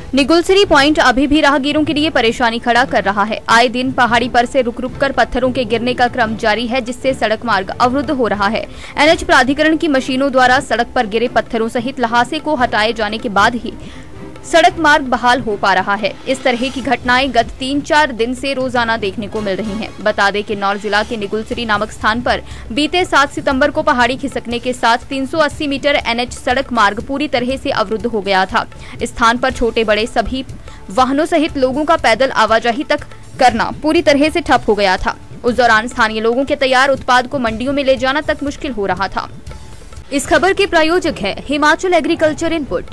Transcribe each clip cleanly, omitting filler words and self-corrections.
Nigulsari point अभी भी राहगीरों के लिए परेशानी खड़ा कर रहा है। आए दिन पहाड़ी पर से रुक रुक कर पत्थरों के गिरने का क्रम जारी है, जिससे सड़क मार्ग अवरुद्ध हो रहा है। एनएच प्राधिकरण की मशीनों द्वारा सड़क पर गिरे पत्थरों सहित लहासे को हटाए जाने के बाद ही सड़क मार्ग बहाल हो पा रहा है। इस तरह की घटनाएं गत 3-4 दिन से रोजाना देखने को मिल रही हैं। बता दें कि किन्नौर जिला के निगुलसरी नामक स्थान पर बीते 7 सितंबर को पहाड़ी खिसकने के साथ 380 मीटर एनएच सड़क मार्ग पूरी तरह से अवरुद्ध हो गया था। इस स्थान पर छोटे बड़े सभी वाहनों सहित लोगों का पैदल आवाजाही तक करना पूरी तरह से ठप हो गया था। उस दौरान स्थानीय लोगों के तैयार उत्पाद को मंडियों में ले जाना तक मुश्किल हो रहा था। इस खबर के प्रायोजक है हिमाचल एग्रीकल्चर इनपुट।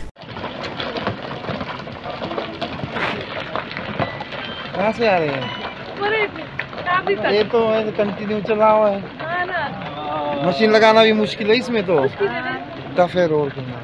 कहाँ से आ रहे हैं? ये तो कंटिन्यू चला हुआ है। मशीन लगाना भी मुश्किल है, इसमें तो टफ है रोड करना।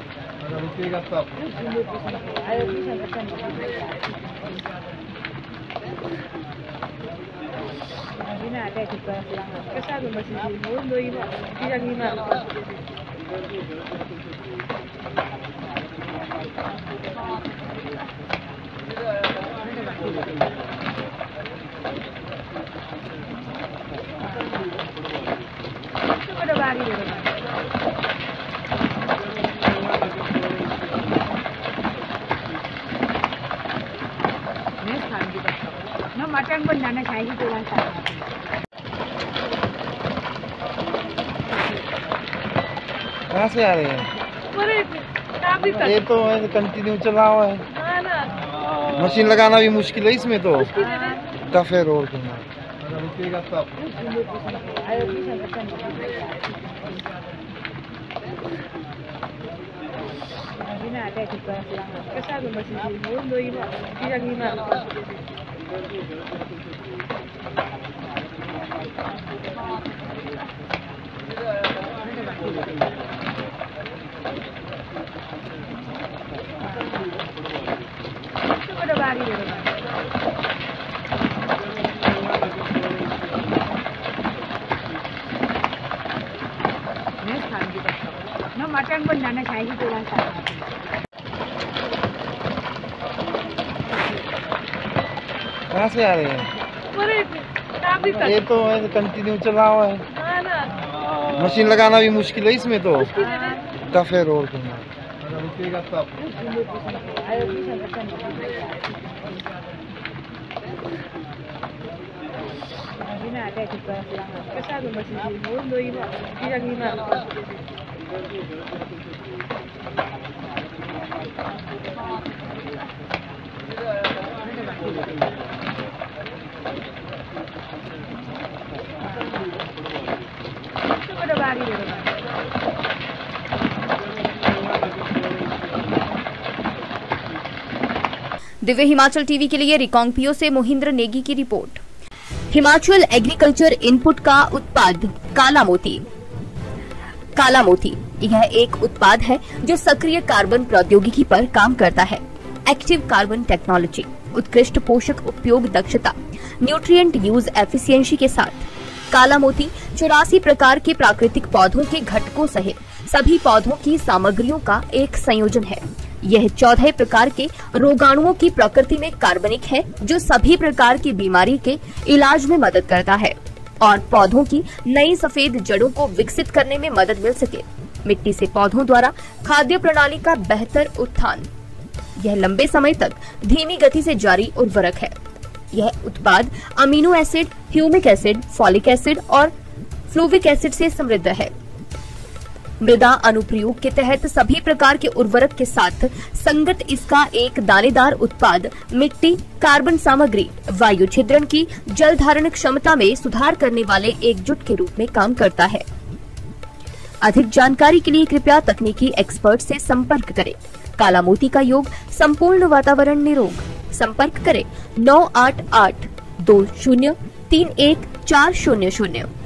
मटन बनाना चाहिए तो कहाँ से आ रहे हैं? ये तो कंटिन्यू चला हुआ है। मशीन लगाना भी मुश्किल है, इसमें तो टफ है रोड करना। मटन बनाना चाहिए तो कहाँ से आ रहे हैं? ये तो कंटिन्यू चला हुआ है। मशीन लगाना भी मुश्किल है, इसमें तो टफ है रोड करना। दिव्य हिमाचल टीवी के लिए रिकांगपियो से मोहिंद्र नेगी की रिपोर्ट। हिमाचल एग्रीकल्चर इनपुट का उत्पाद काला मोती। काला मोती यह एक उत्पाद है जो सक्रिय कार्बन प्रौद्योगिकी पर काम करता है। एक्टिव कार्बन टेक्नोलॉजी, उत्कृष्ट पोषक उपयोग दक्षता, न्यूट्रिएंट यूज एफिशिएंसी के साथ काला मोती 84 प्रकार के प्राकृतिक पौधों के घटकों सहित सभी पौधों की सामग्रियों का एक संयोजन है। यह 14 प्रकार के रोगाणुओं की प्रकृति में कार्बनिक है, जो सभी प्रकार की बीमारी के इलाज में मदद करता है और पौधों की नई सफेद जड़ों को विकसित करने में मदद मिल सके। मिट्टी से पौधों द्वारा खाद्य प्रणाली का बेहतर उत्थान। यह लंबे समय तक धीमी गति से जारी उर्वरक है। यह उत्पाद amino acid, humic acid, folic acid और फ्लूविक एसिड से समृद्ध है। मृदा अनुप्रयोग के तहत सभी प्रकार के उर्वरक के साथ संगत इसका एक दानेदार उत्पाद मिट्टी, कार्बन सामग्री, वायु छिद्रण की जल धारण क्षमता में सुधार करने वाले एकजुट के रूप में काम करता है। अधिक जानकारी के लिए कृपया तकनीकी एक्सपर्ट से संपर्क करें। काला मोती का योग संपूर्ण वातावरण निरोग। संपर्क करें 988 20 31 400।